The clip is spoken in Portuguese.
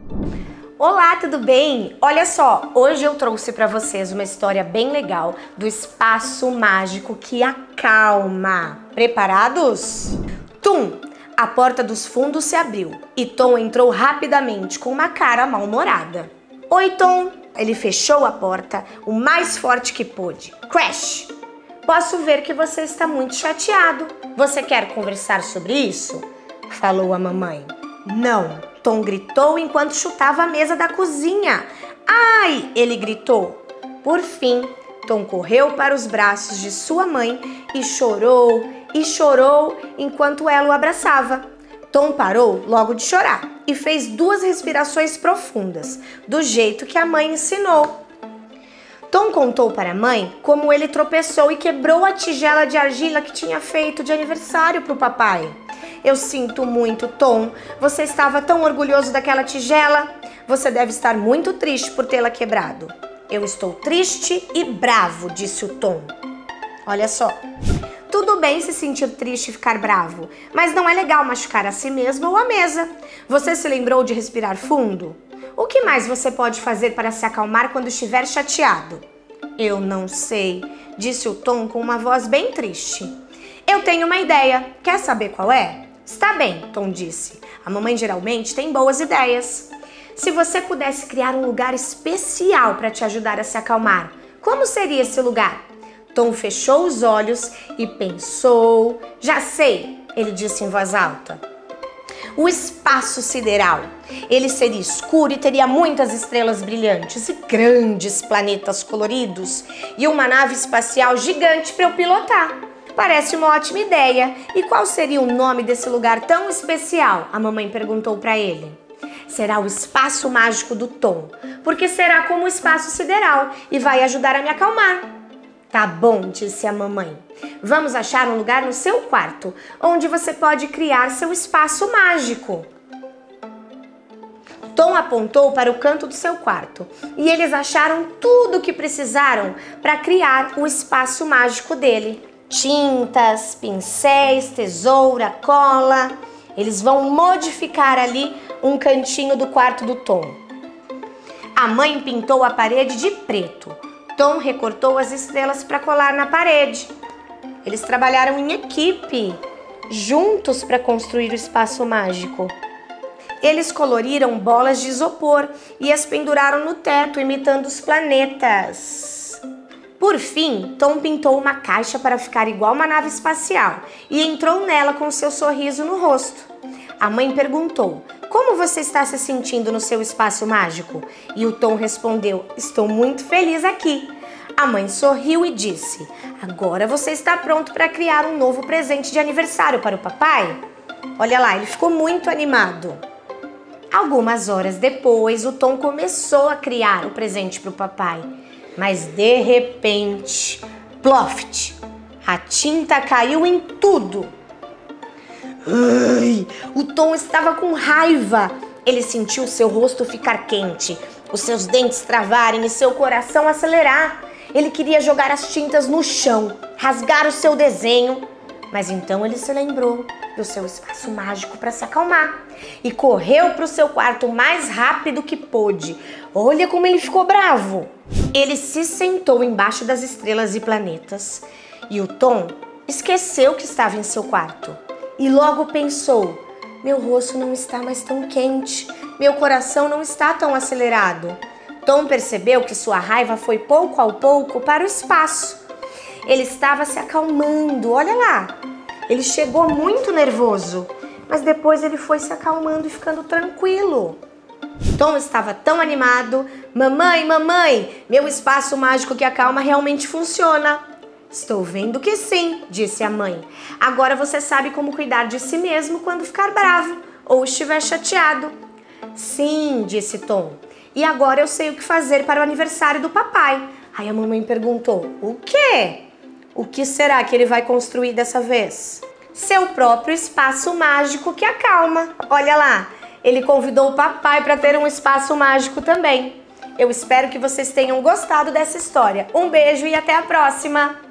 Olá, tudo bem? Olha só, hoje eu trouxe para vocês uma história bem legal do espaço mágico que acalma. Preparados? Tum! A porta dos fundos se abriu e Tom entrou rapidamente com uma cara mal-humorada. Oi, Tom! Ele fechou a porta o mais forte que pôde. Crash! Posso ver que você está muito chateado. Você quer conversar sobre isso? Falou a mamãe. Não! Tom gritou enquanto chutava a mesa da cozinha. Ai! Ele gritou. Por fim, Tom correu para os braços de sua mãe e chorou enquanto ela o abraçava. Tom parou logo de chorar e fez 2 respirações profundas, do jeito que a mãe ensinou. Tom contou para a mãe como ele tropeçou e quebrou a tigela de argila que tinha feito de aniversário para o papai. Eu sinto muito, Tom. Você estava tão orgulhoso daquela tigela? Você deve estar muito triste por tê-la quebrado. Eu estou triste e bravo, disse o Tom. Olha só. Tudo bem se sentir triste e ficar bravo, mas não é legal machucar a si mesmo ou a mesa. Você se lembrou de respirar fundo? O que mais você pode fazer para se acalmar quando estiver chateado? Eu não sei, disse o Tom com uma voz bem triste. Eu tenho uma ideia. Quer saber qual é? Está bem, Tom disse. A mamãe geralmente tem boas ideias. Se você pudesse criar um lugar especial para te ajudar a se acalmar, como seria esse lugar? Tom fechou os olhos e pensou. Já sei, ele disse em voz alta. O espaço sideral. Ele seria escuro e teria muitas estrelas brilhantes e grandes planetas coloridos e uma nave espacial gigante para eu pilotar. Parece uma ótima ideia. E qual seria o nome desse lugar tão especial? A mamãe perguntou para ele. Será o espaço mágico do Tom, porque será como o espaço sideral e vai ajudar a me acalmar. Tá bom, disse a mamãe. Vamos achar um lugar no seu quarto, onde você pode criar seu espaço mágico. Tom apontou para o canto do seu quarto e eles acharam tudo o que precisaram para criar o espaço mágico dele. Tintas, pincéis, tesoura, cola. Eles vão modificar ali um cantinho do quarto do Tom. A mãe pintou a parede de preto. Tom recortou as estrelas para colar na parede. Eles trabalharam em equipe, juntos para construir o espaço mágico. Eles coloriram bolas de isopor e as penduraram no teto, imitando os planetas. Por fim, Tom pintou uma caixa para ficar igual uma nave espacial e entrou nela com seu sorriso no rosto. A mãe perguntou, como você está se sentindo no seu espaço mágico? E o Tom respondeu, estou muito feliz aqui. A mãe sorriu e disse, agora você está pronto para criar um novo presente de aniversário para o papai? Olha lá, ele ficou muito animado. Algumas horas depois, o Tom começou a criar o presente para o papai. Mas de repente, ploft, a tinta caiu em tudo. Ai, o Tom estava com raiva. Ele sentiu seu rosto ficar quente, os seus dentes travarem e seu coração acelerar. Ele queria jogar as tintas no chão, rasgar o seu desenho. Mas então ele se lembrou do seu espaço mágico para se acalmar e correu para o seu quarto o mais rápido que pôde. Olha como ele ficou bravo. Ele se sentou embaixo das estrelas e planetas e o Tom esqueceu que estava em seu quarto. E logo pensou, meu rosto não está mais tão quente, meu coração não está tão acelerado. Tom percebeu que sua raiva foi pouco a pouco para o espaço. Ele estava se acalmando, olha lá. Ele chegou muito nervoso, mas depois ele foi se acalmando e ficando tranquilo. Tom estava tão animado. Mamãe, meu espaço mágico que acalma realmente funciona. Estou vendo que sim, disse a mãe. Agora você sabe como cuidar de si mesmo quando ficar bravo ou estiver chateado. Sim, disse Tom. E agora eu sei o que fazer para o aniversário do papai. Aí a mamãe perguntou, o quê? O que será que ele vai construir dessa vez? Seu próprio espaço mágico que acalma. Olha lá, ele convidou o papai para ter um espaço mágico também. Eu espero que vocês tenham gostado dessa história. Um beijo e até a próxima!